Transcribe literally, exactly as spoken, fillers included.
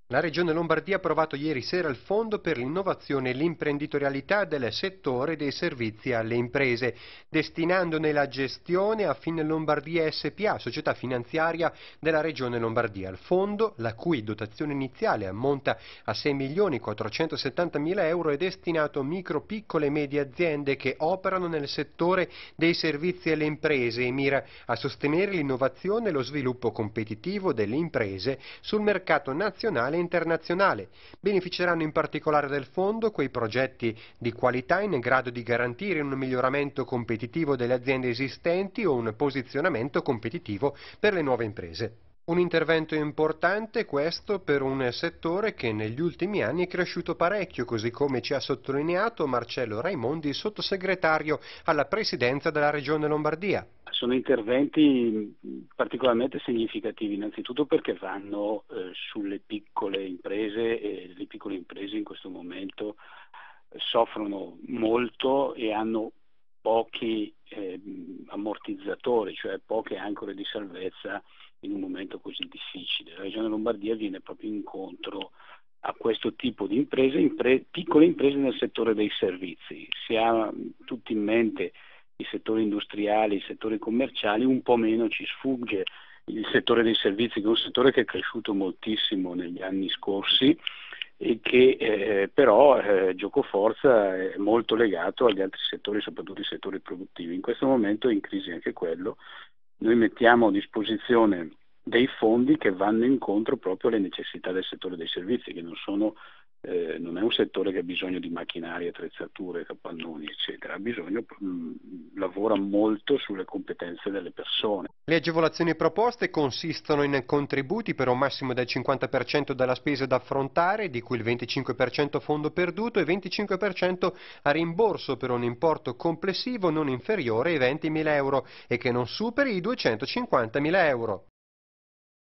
La Regione Lombardia ha approvato ieri sera il Fondo per l'innovazione e l'imprenditorialità del settore dei servizi alle imprese, destinandone la gestione a Fin Lombardia S p A, società finanziaria della Regione Lombardia. Il fondo, la cui dotazione iniziale ammonta a sei milioni quattrocentosettantamila euro, è destinato a micro, piccole e medie aziende che operano nel settore dei servizi alle imprese e mira a sostenere l'innovazione e lo sviluppo competitivo delle imprese sul mercato nazionale internazionale. Beneficeranno in particolare del fondo quei progetti di qualità in grado di garantire un miglioramento competitivo delle aziende esistenti o un posizionamento competitivo per le nuove imprese. Un intervento importante questo per un settore che negli ultimi anni è cresciuto parecchio, così come ci ha sottolineato Marcello Raimondi, sottosegretario alla Presidenza della Regione Lombardia. Sono interventi particolarmente significativi, innanzitutto perché vanno eh, sulle piccole imprese e le piccole imprese in questo momento eh, soffrono molto e hanno pochi eh, ammortizzatori, cioè poche ancore di salvezza in un momento così difficile. La Regione Lombardia viene proprio incontro a questo tipo di imprese, impre- piccole imprese nel settore dei servizi. Si ha tutti in mente i settori industriali, i settori commerciali, un po' meno ci sfugge il settore dei servizi, che è un settore che è cresciuto moltissimo negli anni scorsi e che eh, però eh, giocoforza è molto legato agli altri settori, soprattutto i settori produttivi. In questo momento è in crisi anche quello. Noi mettiamo a disposizione dei fondi che vanno incontro proprio alle necessità del settore dei servizi, che non sono Eh, non è un settore che ha bisogno di macchinari, attrezzature, capannoni, eccetera, ha bisogno, mh, lavora molto sulle competenze delle persone. Le agevolazioni proposte consistono in contributi per un massimo del cinquanta per cento della spesa da affrontare, di cui il venticinque per cento a fondo perduto e venticinque per cento a rimborso per un importo complessivo non inferiore ai ventimila euro e che non superi i duecentocinquantamila euro.